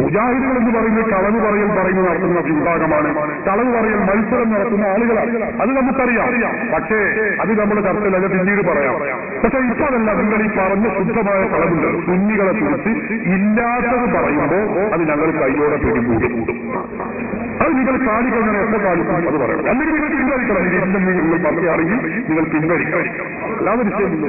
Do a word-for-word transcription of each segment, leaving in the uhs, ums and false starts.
മുജാഹിദുകൾ എന്ന് പറയുന്നത് കളവ് പറയൽ പറയുന്നത് നടത്തുന്ന വിഭാഗമാണ്. കളവ് പറയൽ മത്സരം നടത്തുന്ന ആളുകളാണ്. അത് നമുക്കറിയാം. പക്ഷേ അത് നമ്മുടെ ചർച്ചയിലല്ല, പിന്നീട് പറയാം. പക്ഷെ ഇപ്പൊ അതല്ല. നിങ്ങൾ ഈ പറഞ്ഞ ശുദ്ധമായ കളവുണ്ട് സുന്നികളെ കുറിച്ച് ഇല്ലാത്തത് പറയുമ്പോൾ അത് ഞങ്ങൾ കൈയോടെ പിടികൂടും. അത് നിങ്ങൾ കാണിക്കണം. എത്ര കാണിക്കും അത് പറയണം. അല്ലെങ്കിൽ നിങ്ങൾ പിൻവലിക്കണം. ഇതിന്റെ നിങ്ങൾ പറയുകയാണെങ്കിൽ നിങ്ങൾ പിൻവലിക്കണം. അല്ലാതെ വിഷയമില്ല.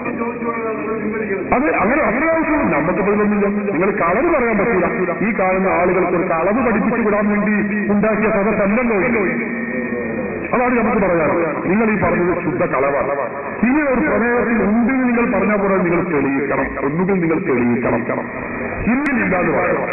അത് അങ്ങനെ അങ്ങനെ ആവശ്യം നമുക്ക് പോലൊന്നുമില്ല. നിങ്ങൾ കളവ് പറയാൻ പറ്റില്ല. ഈ കാണുന്ന ആളുകൾക്ക് ഒരു കളവ് പഠിപ്പിച്ചു വിടാൻ വേണ്ടി ഉണ്ടാക്കിയ സദസ്സല്ലല്ലോ. അതാണ് നമുക്ക് പറയാം. നിങ്ങൾ ഈ പറഞ്ഞത് ശുദ്ധ കളവാണ്. ഇനി ഒരു പ്രമേയത്തിൽ ഉണ്ടെന്ന് നിങ്ങൾ പറഞ്ഞ പോലെ നിങ്ങൾ തെളിയിക്കണം. ഒന്നുകിൽ നിങ്ങൾ തെളിയിക്കണം. ഇന്നില്ലാന്ന് പറയണം.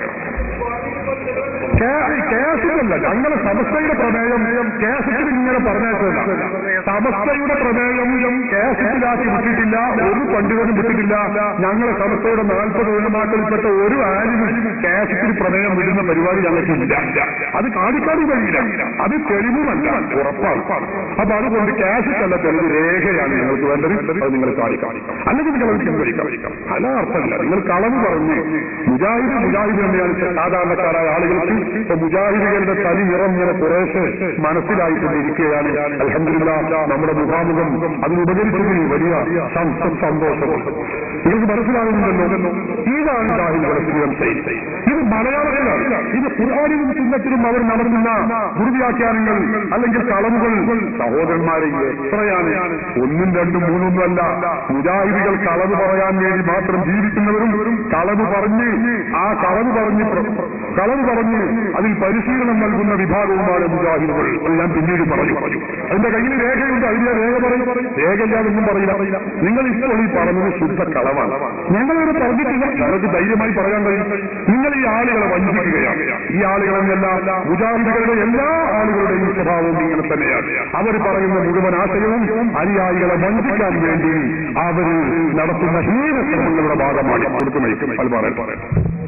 കേസിലല്ല, ഞങ്ങളെ സമസ്തയുടെ പ്രമേയം കേസത്തിൽ ഇങ്ങനെ പറഞ്ഞേക്കല്ല. സമസ്തയുടെ പ്രമേയം കേസത്തിലാക്കി വിട്ടിട്ടില്ല. ഒരു പണ്ഡിതനും വിട്ടിട്ടില്ല. ഞങ്ങളെ സമസ്തയുടെ നാൽപ്പത് ഉലമാക്കളിൽപ്പെട്ട ഒരു ആലിനും കേസത്തിൽ പ്രമേയം വിടുന്ന പരിപാടി ഞങ്ങൾക്കില്ല. അത് കാണിക്കാനും കഴിയില്ല. അത് തെളിവുമല്ല, ഉറപ്പാണ്. അപ്പൊ അതുകൊണ്ട് കേസത്തല്ല, തെളിവ് രേഖയാണ് നിങ്ങൾക്ക് വേണ്ടത്. അത് നിങ്ങൾ കാണിക്കാം. അല്ലെങ്കിൽ നിങ്ങൾ അത് പിൻവലിക്കാം. അല്ല അർത്ഥമില്ല. നിങ്ങൾ കളവ് പറഞ്ഞ് മുജാഹിദ് മുജാഹിദ് തന്നെയാണ് സാധാരണക്കാരായ ആളുകൾക്ക് ഇപ്പൊ മുജാഹിദുകളുടെ തനി നിറം ഇങ്ങനെ കുറേശ്ശെ മനസ്സിലായിക്കൊണ്ടിരിക്കുകയാണ്. അൽഹംദുലില്ലാഹ് നമ്മുടെ മുഖാമുഖം അതിനുപകരിച്ചതിൽ വലിയ സന്തോഷമുണ്ട്. നിങ്ങൾക്ക് മനസ്സിലാകുന്നുണ്ടല്ലോ. ഇതാണ് മുജാഹിദുകളുടെ സ്ഥിരം ശൈലി. ഇത് മലയാളത്തിലാണ്. ഇത് ഖുർആനിലും സുന്നത്തിലും അവർ നടത്തുന്ന ദുർവ്യാഖ്യാനങ്ങൾ അല്ലെങ്കിൽ കളവുകൾ സഹോദരന്മാരെ എത്രയാണ്. ഒന്നും രണ്ടും മൂന്നൊന്നും അല്ല. മുജാഹിദുകൾ കളവ് പറയാൻ വേണ്ടി മാത്രം ജീവിക്കുന്നവരും കളവ് പറഞ്ഞ് ആ കളവ് പറഞ്ഞ് കളവ് പറഞ്ഞ് അതിൽ പരിശീലനം നൽകുന്ന വിഭാഗവുമാണ് മുജാഹിദുകൾ. അത് ഞാൻ പിന്നീട് പറഞ്ഞു. അതിന്റെ കയ്യിൽ രേഖയുണ്ട്. അതിന്റെ രേഖ പറയും. രേഖയില്ലാതൊന്നും പറയില്ല. നിങ്ങൾ ഇപ്പോൾ ഈ പറഞ്ഞത് ശുദ്ധ കളവാണ്. ഞങ്ങളിവിടെ പറഞ്ഞിട്ടില്ല. ഞങ്ങൾക്ക് ധൈര്യമായി പറയാൻ കഴിയും. നിങ്ങൾ ഈ ആളുകളെ വഞ്ചിക്കുകയാണ്. ഈ ആളുകളെന്നല്ല, മുജാഹിദുകളുടെ എല്ലാ ആളുകളുടെയും സ്വഭാവവും ഇങ്ങനെ തന്നെയാണ്. അവർ പറയുന്ന മുഴുവൻ ആശയവും അനുയായികളെ വഞ്ചിക്കാൻ വേണ്ടി അവർ നടത്തുന്ന ഹീനശ്രമങ്ങളുടെ ഭാഗമാണ്. കൊടുത്തു നയിക്കും. അത് പറയാൻ പറയാം.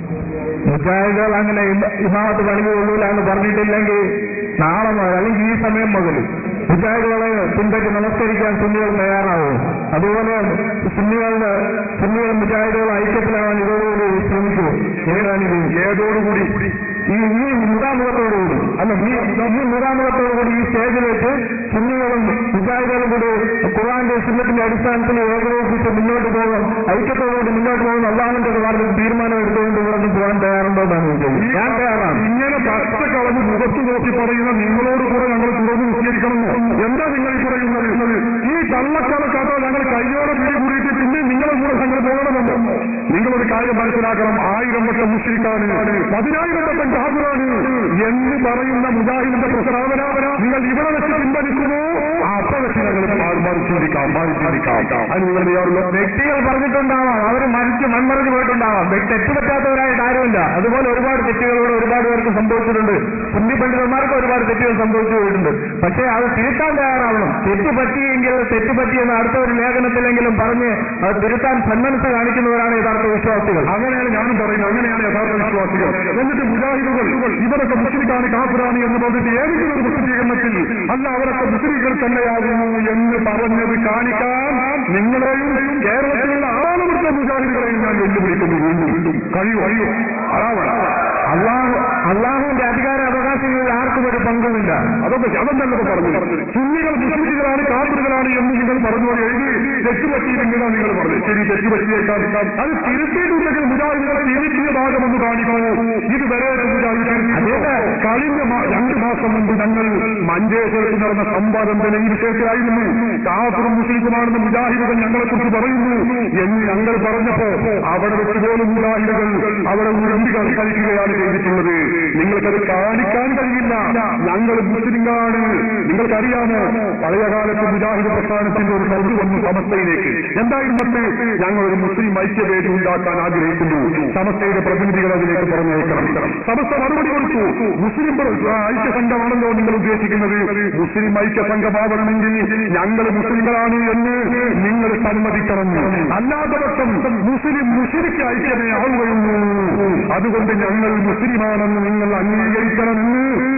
മുജാഹിദുകൾ അങ്ങനെ ഇമാമത്ത് പണികൊള്ളൂല എന്ന് പറഞ്ഞിട്ടില്ലെങ്കിൽ നാളെ മുതൽ അല്ലെങ്കിൽ ഈ സമയം മുതൽ മുജാഹിദുകളെ പിൻപറ്റി നമസ്കരിക്കാൻ സുന്നികൾ തയ്യാറാവും. അതുപോലെ സുന്നികളുടെ സുന്നികൾ മുജാഹിദുകൾ ഐക്യത്തിലാവാൻ ഇതോടുകൂടി ശ്രമിക്കും. ഏതാണിത്? ഏതോടുകൂടി? ഈ ഈ മുഖാമുഖത്തോടുകൂടി അല്ല ഈ മുഖാമുഖത്തോടുകൂടി ഈ സ്റ്റേജിൽ വെച്ച് സുന്നികളും മുജാഹിദുകളും കൂടി ഖുർആന്റെ സുന്നത്തിന്റെ അടിസ്ഥാനത്തിൽ ഏകോപിച്ച് മുന്നോട്ട് പോകും. ഐക്യത്തോടുകൂടി മുന്നോട്ട് പോകുന്ന അല്ലാഹുവിന്റെ വാർത്തയിൽ തീരുമാനം എടുത്തുകൊണ്ട് ഇവിടെ പോകാൻ തയ്യാറുണ്ടോ എന്നാണ് ചോദിച്ചത്. ഞാൻ തയ്യാറാണ്. ഇങ്ങനെ പച്ച കളവ് മുഖത്ത് നോക്കി പറയുന്ന നിങ്ങളോട് കൂടെ ഞങ്ങൾ തുറന്ന് നിശ്ചയിക്കണമെന്നോ? എന്താ നിങ്ങൾ ഈ പറയുന്നത്? ഈ കള്ളക്കണക്കാട്ടോ ഞങ്ങൾ കയ്യോടെ പിടികൂടിയിട്ട് പിന്നെ നിങ്ങളെ കൂടെ ഞങ്ങൾ പോകണമെന്നോ? നിങ്ങളൊരു കാര്യം മനസ്സിലാക്കണം. ആയിരം വട്ടം മുസ്ലിക്കാണ്, പതിനായിരം വട്ടം കാഫിറാണ് എന്ന് പറയുന്ന മുജാഹിദിന്റെ പ്രസ്താവന നിങ്ങൾ ഇവിടെ വെച്ച് പിൻവലിക്കുമോ? അപ്പൊ വെച്ച് ഞങ്ങൾ ചിന്തിക്കാം ചിന്തിക്കാം അത് നിങ്ങൾ ചെയ്യാറുള്ളൂ. വ്യക്തികൾ പറഞ്ഞിട്ടുണ്ടാവാം, അവർ മരിച്ച് മൺമറിഞ്ഞു പോയിട്ടുണ്ടാവാം. തെറ്റ് പറ്റാത്തവരായിട്ട് ആരുമില്ല. അതുപോലെ ഒരുപാട് തെറ്റുകളോട് ഒരുപാട് പേർക്ക് സംഭവിച്ചിട്ടുണ്ട്. സുന്നി പണ്ഡിതന്മാർക്ക് ഒരുപാട് തെറ്റുകൾ സംഭവിച്ചു പോയിട്ടുണ്ട്. പക്ഷേ അത് തിരുത്താൻ തയ്യാറാവണം. തെറ്റ് പറ്റിയെങ്കിൽ തെറ്റ് പറ്റിയെന്ന് അടുത്ത ഒരു ലേഖനത്തിലെങ്കിലും പറഞ്ഞ് അത് തിരുത്താൻ സന്മനസ് കാണിക്കുന്നവരാണ് യഥാർത്ഥ വിശ്വാസികൾ. അങ്ങനെയാണ് ഞാനും പറയുന്നത്. അങ്ങനെയാണ് യഥാർത്ഥ വിശ്വാസികൾ. എന്നിട്ട് മുജാഹിദുകൾ ഇവരൊക്കെ മുസ്ലിമാണ് കാഫിറാണ് എന്ന് പറഞ്ഞിട്ട് ഏതെങ്കിലും ഒരു പ്രസിദ്ധീകരണത്തിൽ അല്ല അവരൊക്കെ മുസ്ലിങ്ങൾ തന്നെയാകുന്നു എന്ന് പറഞ്ഞത് കാണിക്കാൻ നിങ്ങളെയും കേരളത്തിലുള്ള ആളുകളുടെ മുജാഹിദുകളെയും ഞാൻ വെല്ലുവിളിക്കുന്നു. വീണ്ടും വീണ്ടും കഴിയും കഴിയും അതാവണം. അള്ളാഹു അള്ളാഹുവിന്റെ അധികാര അവകാശങ്ങളിൽ ആർക്കും ഒരു പങ്കുമില്ല. അതൊക്കെ അതെന്നല്ലോ പറഞ്ഞു. സുന്നികൾ മുസ്ലിങ്ങളാണ് കാഫിറുകളാണ് എന്ന് നിങ്ങൾ പറഞ്ഞു എഴുതി തെറ്റുപറ്റിയില്ലെങ്കിലാണ് നിങ്ങൾ പറഞ്ഞത്. ശരി, തെറ്റുപറ്റിയേക്കാം. അത് തിരുത്തിയിട്ടുണ്ടെങ്കിൽ മുജാഹിദുകളെ തിരുത്തിയ ഭാഗമെന്ന് കാണിക്കണോ? ഇത് വരെ മുജാഹിദ് കഴിഞ്ഞ രണ്ട് മാസം മുമ്പ് ഞങ്ങൾ മഞ്ചേശ്വരത്ത് നടന്ന സംവാദം തന്നെ ഈ വിഷയത്തിലായിരുന്നു. കാഫിറും മുസ്ലിമുമാണെന്ന് മുജാഹിദുകൾ ഞങ്ങളെക്കുറിച്ച് പറയുന്നു എന്ന് ഞങ്ങൾ പറഞ്ഞപ്പോ അവിടെ വെച്ച് പോലും മുജാഹിദുകൾ അവിടെ ഉരുമ്പി കളിക്കുകയാണ് ചെയ്തിട്ടുള്ളത്. നിങ്ങൾക്കത് കാണിക്കാൻ കഴിയില്ല. ഞങ്ങൾ മുസ്ലിങ്ങളാണ്. നിങ്ങൾക്കറിയാമോ, പഴയകാലത്ത് മുജാഹിദ് പ്രസ്ഥാനത്തിന്റെ ഒരു കൗതു വന്നു സമസ്തയിലേക്ക്. എന്തായിരുന്നത്? ഞങ്ങളൊരു മുസ്ലിം ഐക്യവേദി ഉണ്ടാക്കാൻ ആഗ്രഹിക്കുന്നു. സമസ്തയുടെ പ്രതിനിധികൾ അതിലേക്ക് പറഞ്ഞേക്കണം. സമസ്ത മറുപടി കൊടുത്തു. മുസ്ലിം ഐക്യസംഘമാണല്ലോ നിങ്ങൾ ഉദ്ദേശിക്കുന്നത്. മുസ്ലിം ഐക്യസംഘമാവണമെങ്കിൽ ഞങ്ങൾ മുസ്ലിങ്ങളാണ് എന്ന് നിങ്ങൾ സമ്മതിക്കണം. അല്ലാത്ത പക്ഷം മുസ്ലിം മുസ്ലിക്ക് ഐക്യമേ ആവുകയുള്ളൂ. അതുകൊണ്ട് ഞങ്ങൾ മുസ്ലിമാണെന്ന് നിങ്ങൾ അംഗീകരിക്കണമെന്ന്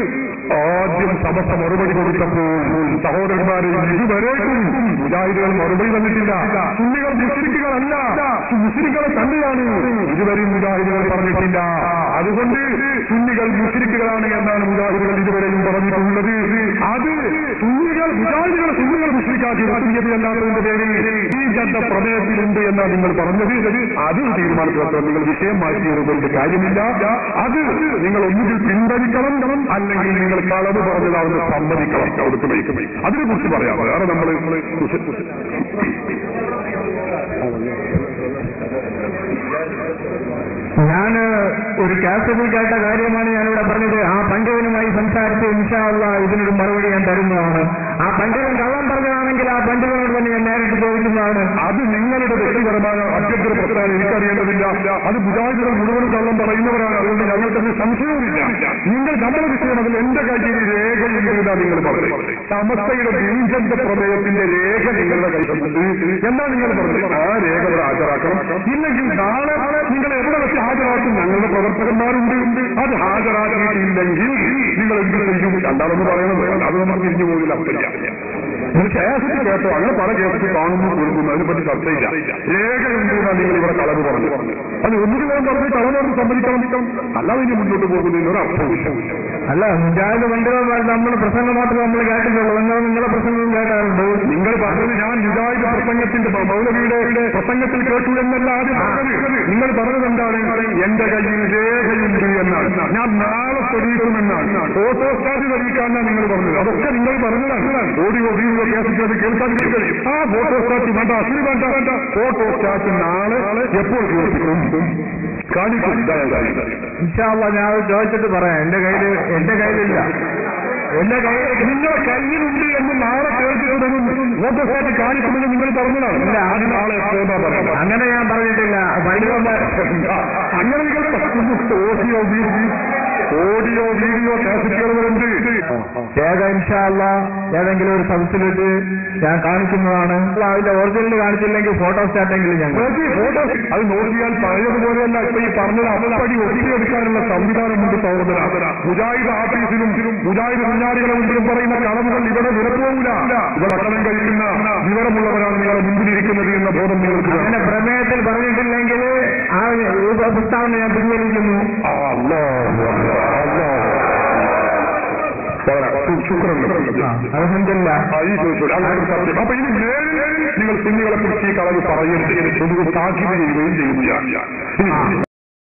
ആദ്യം സമസ്ത മറുപടി കൊടുത്തപ്പോൾ സഹോദരന്മാരെ ഇതുവരേക്കും മുജാഹിദുകൾ മറുപടി തന്നിട്ടില്ല. സുന്നികൾ മുസ്ലിക്കുകളല്ല, മുസ്ലിങ്ങളെ തന്നെയാണ് ഇതുവരെ മുജാഹിദുകൾ പറഞ്ഞിട്ടില്ല. അതുകൊണ്ട് സുന്നികൾ മുസ്ലിക്കുകളാണ് എന്നാണ് മുജാഹിദുകൾ ഇതുവരെയും പറഞ്ഞിട്ടുള്ളത്. അത് സുന്നികൾ മുജാഹിദുകൾ സുന്നികൾ മുസ്ലിക്കാക്കി സുന്നിയത്ത് അല്ലാത്തതിന്റെ പേരിൽ ഈ ശബ്ദ പ്രമേയത്തിലുണ്ട് എന്നാണ് നിങ്ങൾ പറഞ്ഞത്. അത് തീരുമാനത്തിലെത്താൻ നിങ്ങൾ വിഷയം മാറ്റിയതുകൊണ്ട് കാര്യമില്ല. അത് നിങ്ങൾ ഒന്നുകിൽ പിൻവലിക്കണം, അല്ലെങ്കിൽ നിങ്ങൾ കളവ് പറഞ്ഞതാണെന്ന് സമ്മതിക്കണം. അവിടുത്തെ വയ്ക്കുമേ അതിനെ കുറിച്ച് പറയാം. വേറെ നമ്മൾ ഞാൻ ഒരു കാസറ്റിൽ കേട്ട കാര്യമാണ് ഞാനിവിടെ പറഞ്ഞത്. ആ പണ്ഡിതനുമായി സംസാരിച്ച് ഇൻഷാ അല്ലാഹ് ഇതിനൊരു മറുപടി ഞാൻ തരുന്നതാണ്. ആ പണ്ഡിതൻ കള്ളം പറഞ്ഞതാണെങ്കിൽ ആ പണ്ഡിതനോട് തന്നെ ഞാൻ നേരിട്ട് ചോദിക്കുന്നതാണ്. അത് നിങ്ങളുടെ വ്യക്തിപരമായ അഭ്യന്തര പ്രശ്നമാണ്, എനിക്കറിയേണ്ടതില്ല. അത് മുജാഹിദുകൾ മുഴുവനും കള്ളം പറയുന്നവരാണ്. അതുകൊണ്ട് ഞങ്ങൾക്കത് സംശയവുമില്ല. നിങ്ങൾ നമ്മുടെ വിഷയം അതിൽ എന്റെ കയ്യിൽ രേഖയില്ല നിങ്ങൾ പറഞ്ഞത്. സമസ്തയുടെ ബീജന്റെ പ്രമേയത്തിന്റെ രേഖ നിങ്ങളുടെ കയ്യിലുണ്ട് എന്നാണ് നിങ്ങൾ പറഞ്ഞത്. ആ രേഖ ഇവിടെ ഹാജരാക്കണം. ഇല്ലെങ്കിൽ നാളെ നിങ്ങൾ എവിടെ വെച്ച് ഹാജരാക്കും? ഞങ്ങളുടെ പ്രവർത്തകന്മാരുണ്ട്. അത് ഹാജരാക്കിയിട്ടില്ലെങ്കിൽ നിങ്ങൾ എന്ത് ചെയ്യും? രണ്ടാളെന്ന് പറയണത് അത് നമ്മൾ തിരിഞ്ഞു പോകില്ല. കേസറ്റ് കേട്ടോ, അങ്ങനെ പല കേസറ്റ് കാണുന്നു കൊടുക്കുന്നു, അതിനെപ്പറ്റി ചർച്ചയില്ല. രേഖയുണ്ട് നിങ്ങൾ ഇവിടെ കളവ് പറഞ്ഞു. അത് ഒന്നുകിൽ ഞാൻ പറഞ്ഞ് കളവോട് സമ്മതിക്കണം, അല്ലാതെ ഇനി മുന്നോട്ട് പോകുന്നതിന് ഒരു അർത്ഥമില്ല. അല്ല, മുജാഹിദ് പണ്ഡിതന്മാർ നമ്മൾ പ്രസംഗം മാത്രമേ നമ്മൾ കേട്ടിട്ടുള്ളൂ. നിങ്ങൾ നിങ്ങളുടെ പ്രസംഗം കേട്ടാറുണ്ട്. നിങ്ങൾ പറഞ്ഞത് ഞാൻ മുജാഹിദ് പ്രസംഗത്തിന്റെ മൗലവിയുടെ പ്രസംഗത്തിൽ കേട്ടു എന്നല്ല ആദ്യം പറഞ്ഞത്. നിങ്ങൾ പറഞ്ഞത് എന്താണ്? എന്റെ കയ്യിൽ രേഖയുണ്ട് എന്നാണ്. ഞാൻ നാളെ തെളിയിക്കുമെന്നാണ്. ഫോട്ടോസ്റ്റാറ്റ് തെളിയിക്കാനാണ് നിങ്ങൾ പറഞ്ഞത്. അതൊക്കെ നിങ്ങൾ പറഞ്ഞതാണ്. ഓഡിയോ വീഡിയോ കേസറ്റ് അത് കേൾക്കാൻ കഴിയും. ആ ഫോട്ടോസ്റ്റാറ്റ് വേണ്ട, അശ്വരി വേണ്ട. ഫോട്ടോസ്റ്റാറ്റ് നാളെ എപ്പോൾ കേൾപ്പിക്കും? കാണിക്കും. ഇൻഷാ അല്ലാഹ് ഞാൻ ചോദിച്ചിട്ട് പറയാം. എന്റെ കയ്യിൽ എന്റെ കയ്യിലില്ല. എന്റെ കയ്യിൽ നിങ്ങളുടെ കയ്യിലുണ്ട് എന്ന് നാളെ കേൾപ്പിക്കുമെന്നും ഫോട്ടോസ്റ്റാറ്റ് കാണിക്കുമെന്ന് നിങ്ങൾ പറഞ്ഞതാണ്. ഇല്ല, അത് നാളെ പറയാം. അങ്ങനെ ഞാൻ പറഞ്ഞിട്ടില്ല. പണ്ഡിതന്മാർ അങ്ങനെ നിങ്ങൾ ഓഡിയോ വീഡിയോ ഓഡിയോ വീഡിയോ കാസറ്റുകളുണ്ട്. ഏക ഇൻഷാ അല്ലാഹ് ഏതെങ്കിലും ഒരു സദസ്സിലിട്ട് ഞാൻ കാണിക്കുന്നതാണ്. അതിന്റെ ഒറിജിനൽ കാണിച്ചില്ലെങ്കിൽ ഫോട്ടോസ്റ്റാറ്റെങ്കിലും ഞാൻ ഫോട്ടോ അത് നോക്കിയാൽ പഴയതുപോലെയല്ല. ഇപ്പൊ ഈ പറഞ്ഞത് അപ്പടി ഒതുക്കിയെടുക്കാനുള്ള സംവിധാനമുണ്ട് സഹോദര. മുജാഹിദ് ആഫീസിലും മുജാഹിദ് കുഞ്ഞാടികളെ മുമ്പിലും പറയുന്ന കളവുകൾ ഇവിടെ വിലപ്പോവില്ല. ഇവിടെ അക്ഷരം കഴിക്കുന്ന വിവരമുള്ളവരാണ് നിങ്ങളെ മുമ്പിലിരിക്കുന്നത് എന്ന ബോധം നിങ്ങൾക്ക്. അങ്ങനെ പ്രമേയത്തിൽ പറഞ്ഞിട്ടില്ലെങ്കിൽ ആ പ്രസ്താവന ഞാൻ പിൻവലിക്കുന്നു. അപ്പൊ ഇനി മേലിൽ നിങ്ങൾ സുന്നികളെ കുറിച്ച് ഈ കളവ് പറയരുത്. താക്കീത് ചെയ്യുകയും ചെയ്യുകയാണ്.